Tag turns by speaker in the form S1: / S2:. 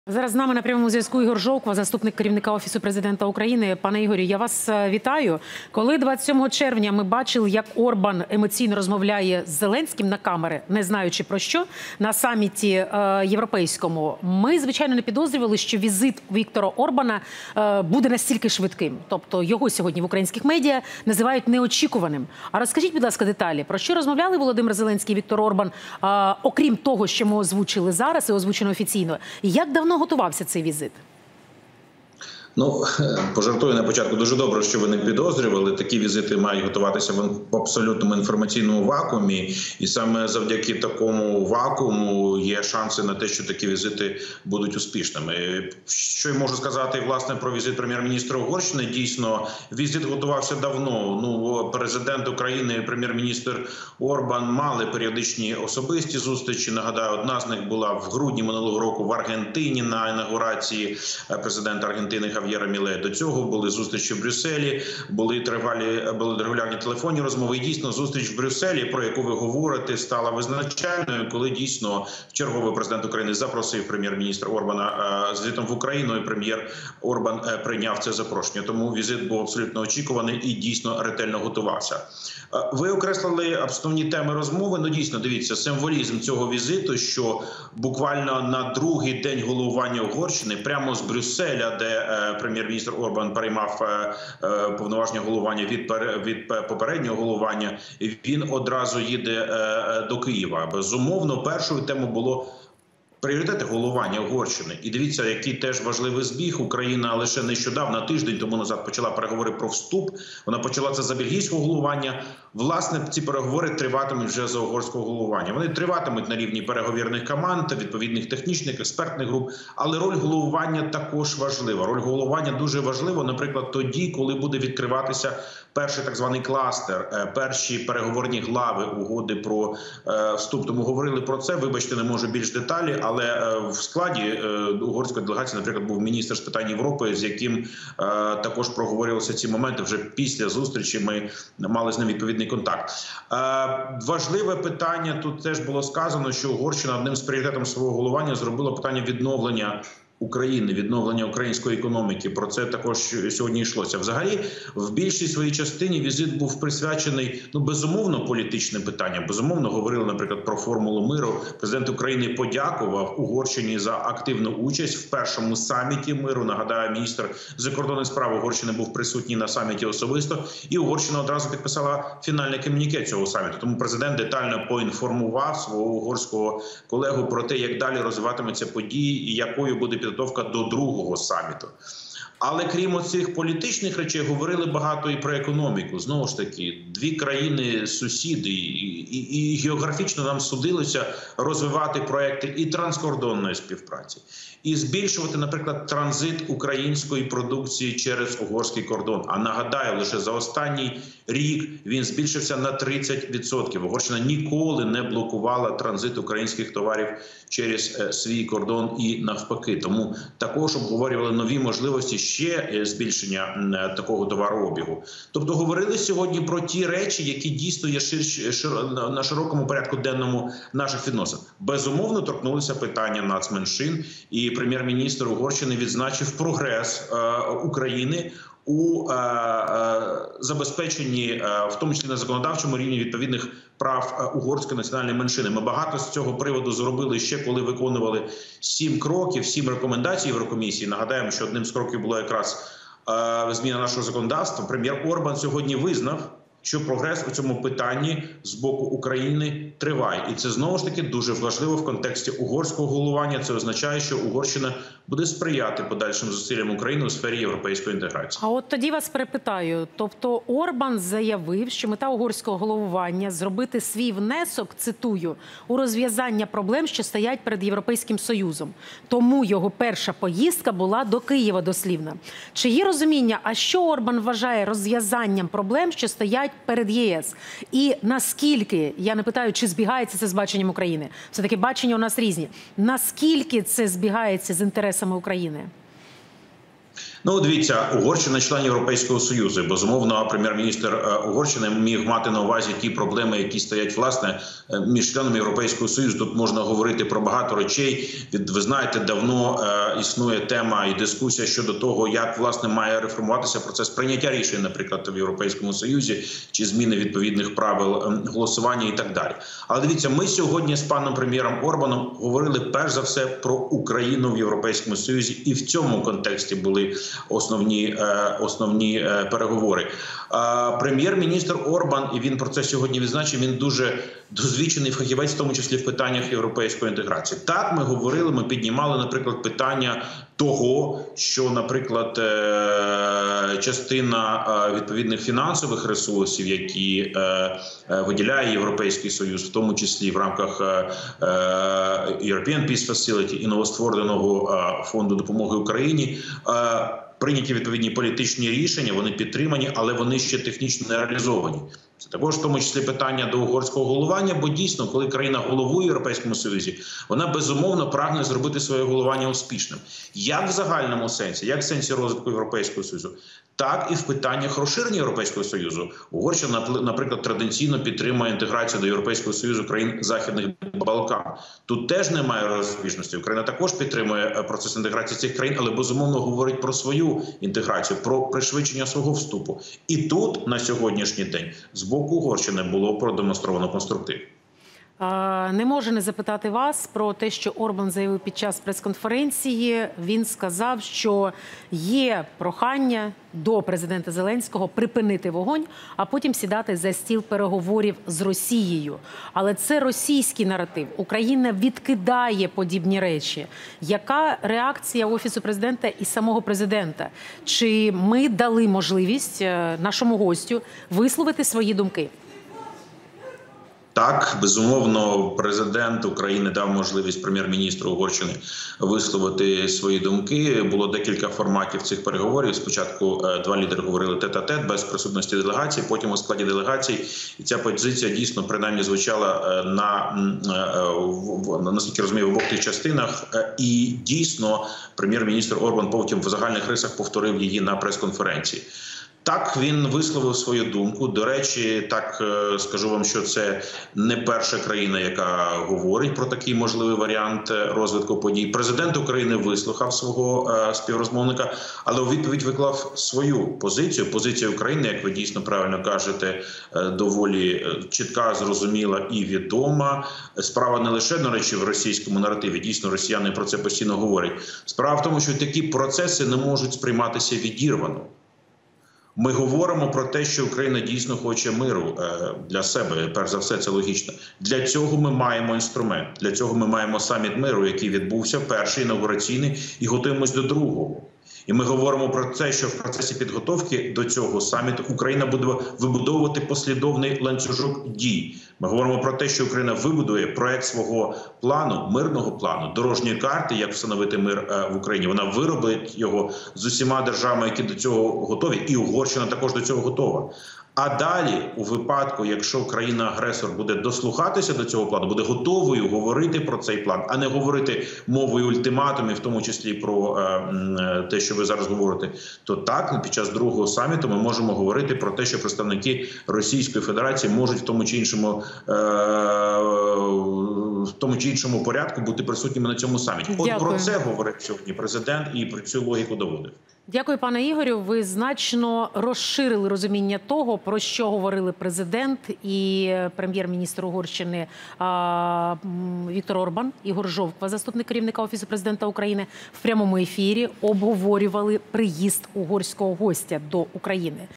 S1: Зараз з нами на прямому зв'язку Ігор Жовква, заступник керівника Офісу Президента України. Пане Ігорю, я вас вітаю. Коли 27 червня ми бачили, як Орбан емоційно розмовляє з Зеленським на камери, не знаючи про що, на саміті європейському, ми, звичайно, не підозрювали, що візит Віктора Орбана буде настільки швидким. Тобто його сьогодні в українських медіа називають неочікуваним. А розкажіть, будь ласка, деталі, про що розмовляли Володимир Зеленський і Віктор Орбан, окрім того, що ми озвучили зараз і озвучено офіційно. Як давно готувався цей візит?
S2: Ну, пожартую на початку. Дуже добре, що ви не підозрювали. Такі візити мають готуватися в абсолютному інформаційному вакуумі. І саме завдяки такому вакууму є шанси на те, що такі візити будуть успішними. Що я можу сказати, власне, про візит прем'єр-міністра Угорщини? Дійсно, візит готувався давно. Президент України і прем'єр-міністр Орбан мали періодичні особисті зустрічі. Нагадаю, одна з них була в грудні минулого року в Аргентині на інаугурації президента Аргентини Хав'єра Мілея. До цього були зустрічі в Брюсселі, були регулярні телефонні розмови. І дійсно зустріч в Брюсселі, про яку ви говорите, стала визначальною, коли дійсно черговий президент України запросив прем'єр-міністра Орбана з візитом в Україну, і прем'єр Орбан прийняв це запрошення. Тому візит був абсолютно очікуваний і дійсно ретельно готувався. Ви окреслили основні теми розмови. Ну, дійсно, дивіться, символізм цього візиту, що буквально на другий день головування Угорщини, прямо з Брюсселя, де прем'єр-міністр Орбан приймав повноваження головування від попереднього головування, він одразу їде до Києва. Безумовно, першою темою було пріоритети головування Угорщини. І дивіться, який теж важливий збіг. Україна лише нещодавно, тиждень тому назад, почала переговори про вступ. Вона почала це за бельгійського головування. Власне, ці переговори триватимуть вже за угорського головування. Вони триватимуть на рівні переговірних команд, відповідних технічних, експертних груп. Але роль головування також важлива. Роль головування дуже важлива, наприклад, тоді, коли буде відкриватися перший так званий кластер, перші переговорні глави угоди про вступ. Тому говорили про це. Вибачте, не можу більш деталі, але в складі угорської делегації, наприклад, був міністр з питань Європи, з яким також проговорювалися ці моменти. Вже після зустрічі ми мали з ним відповідний контакт. Важливе питання, тут теж було сказано, що Угорщина одним з пріоритетів свого головування зробила питання відновлення України, відновлення української економіки. Про це також сьогодні йшлося. Взагалі, в більшій своїй частині візит був присвячений, безумовно, політичним питанням. Безумовно, говорили, наприклад, про формулу миру. Президент України подякував Угорщині за активну участь в першому саміті миру. Нагадаю, міністр закордонних справ Угорщини був присутній на саміті особисто. І Угорщина одразу підписала фінальне комюніке цього саміту. Тому президент детально поінформував свого угорського колегу про те, як далі розвиватимуться події і якою буде підготовка до другого саміту. Але крім цих політичних речей, говорили багато і про економіку. Знову ж таки, дві країни-сусіди, і географічно нам судилося розвивати проекти і транскордонної співпраці, і збільшувати, наприклад, транзит української продукції через угорський кордон. А нагадаю, лише за останній рік він збільшився на 30%. Угорщина ніколи не блокувала транзит українських товарів через свій кордон і навпаки. Тому також обговорювали нові можливості ще збільшення такого товарообігу. Тобто говорили сьогодні про ті речі, які дійсно є на широкому порядку денному наших відносин. Безумовно, торкнулися питання нацменшин, і прем'єр-міністр Угорщини відзначив прогрес України у забезпеченні, в тому числі на законодавчому рівні, відповідних прав угорської національної меншини. Ми багато з цього приводу зробили ще, коли виконували 7 кроків, 7 рекомендацій Єврокомісії. Нагадаємо, що одним з кроків була якраз зміна нашого законодавства. Прем'єр Орбан сьогодні визнав, що прогрес у цьому питанні з боку України триває. І це, знову ж таки, дуже важливо в контексті угорського головування. Це означає, що Угорщина буде сприяти подальшим зусиллям України у сфері європейської інтеграції.
S1: А от тоді вас перепитаю. Тобто Орбан заявив, що мета угорського головування – зробити свій внесок, цитую, у розв'язання проблем, що стоять перед Європейським Союзом. Тому його перша поїздка була до Києва, дослівно. Чи є розуміння, а що Орбан вважає розв'язанням проблем, що стоять перед ЄС? І наскільки, я не питаю, чи збігається це з баченням України, все-таки бачення у нас різні, наскільки це збігається з інтересами України?
S2: Ну, дивіться, Угорщина – член Європейського Союзу. Безумовно, прем'єр-міністр Угорщини міг мати на увазі ті проблеми, які стоять, власне, між членами Європейського Союзу. Тут можна говорити про багато речей. Ви знаєте, давно існує тема і дискусія щодо того, як, власне, має реформуватися процес прийняття рішень, наприклад, в Європейському Союзі, чи зміни відповідних правил голосування і так далі. Але дивіться, ми сьогодні з паном прем'єром Орбаном говорили перш за все про Україну в Європейському Союзі, і в цьому контексті були основні переговори. Прем'єр-міністр Орбан, і він про це сьогодні відзначив, він дуже досвідчений фахівець, в тому числі в питаннях європейської інтеграції. Так, ми говорили, ми піднімали, наприклад, питання того, що, наприклад, частина відповідних фінансових ресурсів, які виділяє Європейський Союз, в тому числі в рамках European Peace Facility і новоствореного фонду допомоги Україні, прийняті відповідні політичні рішення, вони підтримані, але вони ще технічно не реалізовані. Це також в тому числі питання до угорського головування, бо дійсно, коли країна головує в Європейському Союзі, вона безумовно прагне зробити своє головування успішним. Як в загальному сенсі, як в сенсі розвитку Європейського Союзу, так і в питаннях розширення Європейського Союзу. Угорщина, наприклад, традиційно підтримує інтеграцію до Європейського Союзу країн Західних Балкан. Тут теж немає розбіжності. Україна також підтримує процес інтеграції цих країн, але безумовно говорить про свою інтеграцію, про пришвидшення свого вступу. І тут на сьогоднішній день з боку Угорщини було продемонстровано конструктив.
S1: Не можу не запитати вас про те, що Орбан заявив під час прес-конференції. Він сказав, що є прохання до президента Зеленського припинити вогонь, а потім сідати за стіл переговорів з Росією. Але це російський наратив. Україна відкидає подібні речі. Яка реакція Офісу президента і самого президента? Чи ми дали можливість нашому гостю висловити свої думки?
S2: Так, безумовно, президент України дав можливість прем'єр-міністру Угорщини висловити свої думки. Було декілька форматів цих переговорів. Спочатку два лідери говорили тет-а-тет, без присутності делегації, потім у складі делегацій. І ця позиція дійсно, принаймні, звучала наскільки розумію, в обох тих частинах. І дійсно, прем'єр-міністр Орбан потім в загальних рисах повторив її на прес-конференції. Так, він висловив свою думку. До речі, так скажу вам, що це не перша країна, яка говорить про такий можливий варіант розвитку подій. Президент України вислухав свого співрозмовника, але у відповідь виклав свою позицію. Позиція України, як ви дійсно правильно кажете, доволі чітка, зрозуміла і відома. Справа не лише, до речі, в російському наративі. Дійсно, росіяни про це постійно говорять. Справа в тому, що такі процеси не можуть сприйматися відірвано. Ми говоримо про те, що Україна дійсно хоче миру для себе, перш за все, це логічно. Для цього ми маємо інструмент, для цього ми маємо саміт миру, який відбувся, перший інаугураційний, і готуємось до другого. І ми говоримо про те, що в процесі підготовки до цього саміту Україна буде вибудовувати послідовний ланцюжок дій. Ми говоримо про те, що Україна вибудує проект свого плану, мирного плану, дорожньої карти, як встановити мир в Україні. Вона виробить його з усіма державами, які до цього готові, і Угорщина також до цього готова. А далі, у випадку, якщо країна-агресор буде дослухатися до цього плану, буде готовою говорити про цей план, а не говорити мовою ультиматумів, в тому числі про те, що ви зараз говорите, то так, під час другого саміту ми можемо говорити про те, що представники Російської Федерації можуть в тому чи іншому порядку бути присутніми на цьому саміті. От про це говорив сьогодні президент і про цю логіку доводив.
S1: Дякую, пане Ігорю. Ви значно розширили розуміння того, про що говорили президент і прем'єр-міністр Угорщини Віктор Орбан. Ігор Жовква, заступник керівника Офісу президента України, в прямому ефірі обговорювали приїзд угорського гостя до України.